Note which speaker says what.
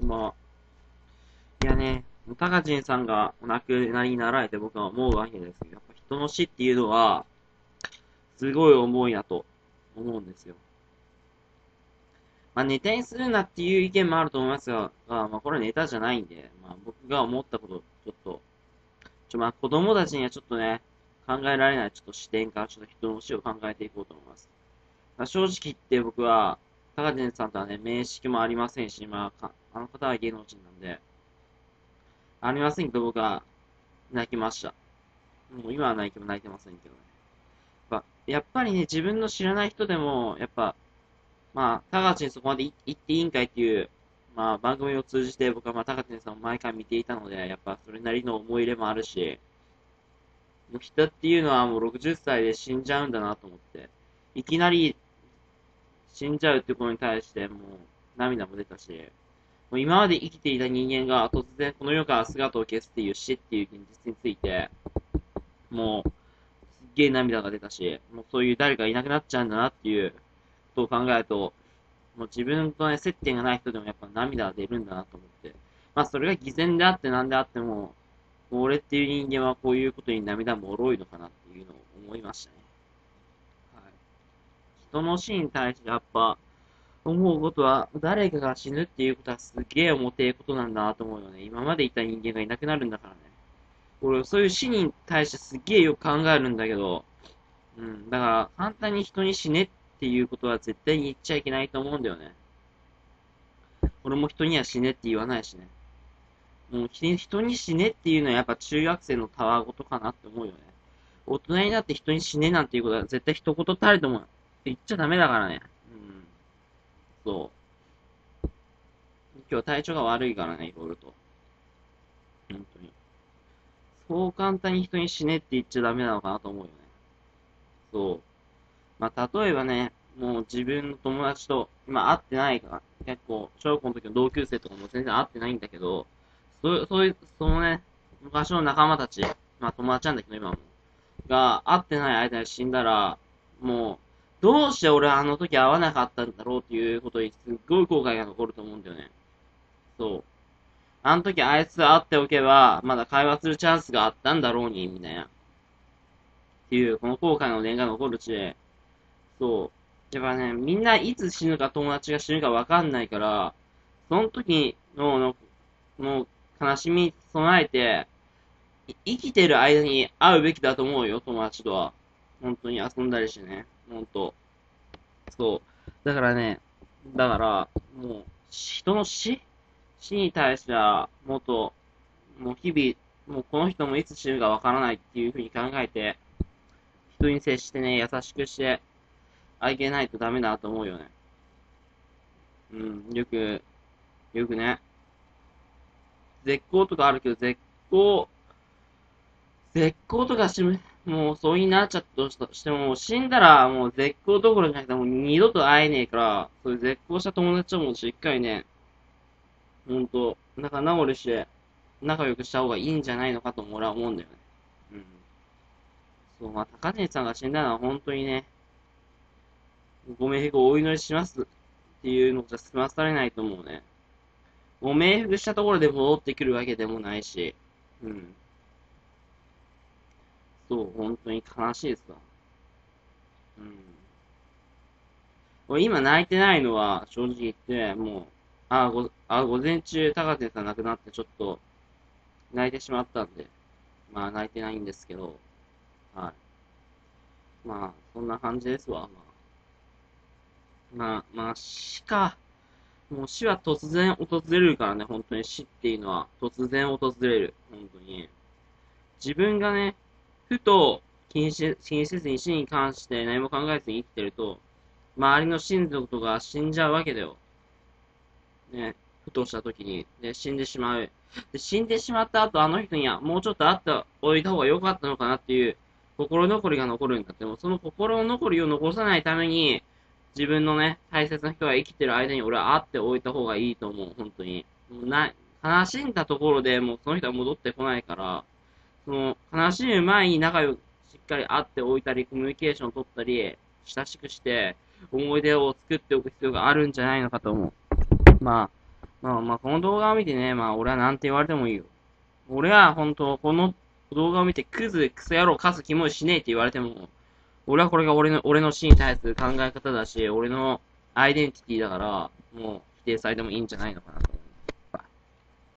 Speaker 1: まあ、いやね、タカチンさんがお亡くなりになられて僕は思うわけですけど、やっぱ人の死っていうのは、すごい重いなと思うんですよ。まあ、ネタにするなっていう意見もあると思いますが、まあ、これはネタじゃないんで、まあ、僕が思ったこと、ちょっと、まあ、子供たちにはちょっとね、考えられないちょっと視点からちょっと人の死を考えていこうと思います。まあ、正直言って僕は、高知さんとはね、面識もありませんし、まあ、あの方は芸能人なんで、ありませんけど僕は泣きました。もう今は泣いてませんけどね。やっぱりね、自分の知らない人でも、やっぱ、まあ、高知にそこまで行っていいんかいっていう、まあ、番組を通じて僕はまあ、高知さんを毎回見ていたので、やっぱそれなりの思い入れもあるし、もう人っていうのはもう60歳で死んじゃうんだなと思って、いきなり死んじゃうってことに対してもう涙も出たし、もう今まで生きていた人間が突然この世から姿を消すっていう死っていう現実について、もうすっげえ涙が出たし、もうそういう誰かいなくなっちゃうんだなっていうことを考えると、もう自分とね、接点がない人でもやっぱ涙が出るんだなと思って。まあそれが偽善であって何であっても、俺っていう人間はこういうことに涙もろいのかなっていうのを思いましたね。はい。人の死に対してやっぱ、思うことは、誰かが死ぬっていうことはすげえ重てえことなんだなと思うよね。今までいた人間がいなくなるんだからね。俺、そういう死に対してすげえよく考えるんだけど、うん、だから簡単に人に死ねっていうことは絶対に言っちゃいけないと思うんだよね。俺も人には死ねって言わないしね。もう人に死ねっていうのはやっぱ中学生のたわごとかなって思うよね。大人になって人に死ねなんていうことは絶対一言たりとも言っちゃダメだからね。うん。そう。今日体調が悪いからね、いろいろと。本当に。そう簡単に人に死ねって言っちゃダメなのかなと思うよね。そう。まあ、例えばね、もう自分の友達と、今会ってないから、結構、小学校の時の同級生とかも全然会ってないんだけど、そのね、昔の仲間たち、まあ友達なんだけど今も、が会ってない間に死んだら、もう、どうして俺はあの時会わなかったんだろうっていうことにすっごい後悔が残ると思うんだよね。そう。あの時あいつ会っておけば、まだ会話するチャンスがあったんだろうに、みたいな。っていう、この後悔の念が残るし、そう。やっぱね、みんないつ死ぬか友達が死ぬかわかんないから、その時の悲しみに備えて、生きてる間に会うべきだと思うよ、友達とは。本当に遊んだりしてね。本当。そう。もう、人の死に対しては、もう日々、もうこの人もいつ死ぬかわからないっていうふうに考えて、人に接してね、優しくしてあげないとダメだと思うよね。うん、よくね、絶交とかあるけど、絶交とかもうそうになっちゃったとしても、死んだらもう絶交どころじゃなくてもう二度と会えねえから、そういう絶交した友達ともしっかりね、ほんと、仲直りして、仲良くした方がいいんじゃないのかと俺は思うんだよね。うん。そう、まあ、高根さんが死んだのは本当にね、ご冥福をお祈りしますっていうのじゃ済まされないと思うね。ご冥福したところで戻ってくるわけでもないし、うん。そう、本当に悲しいですわ。うん。俺今泣いてないのは、正直言って、もう、午前中、高瀬さん亡くなってちょっと、泣いてしまったんで、まあ泣いてないんですけど、はい。まあ、そんな感じですわ。死か。もう死は突然訪れるからね、本当に死っていうのは突然訪れる。本当に。自分がね、ふと気にせずに死に関して何も考えずに生きてると、周りの親族とか死んじゃうわけだよ。ね、ふとした時に、ね、死んでしまう。で、死んでしまった後、あの人にはもうちょっと会っておいた方が良かったのかなっていう心残りが残るんだって。もその心残りを残さないために、自分のね、大切な人が生きてる間に俺は会っておいた方がいいと思う、本当に。もう悲しんだところでもうその人は戻ってこないから、その、悲しむ前に仲良くしっかり会っておいたり、コミュニケーションを取ったり、親しくして、思い出を作っておく必要があるんじゃないのかと思う。まあ、 この動画を見てね、俺はなんて言われてもいいよ。俺は本当、この動画を見て、クズ、クソ野郎、カス、キモいしねえって言われても、俺はこれが俺の死に対する考え方だし、俺のアイデンティティだから、もう否定されてもいいんじゃないのかな。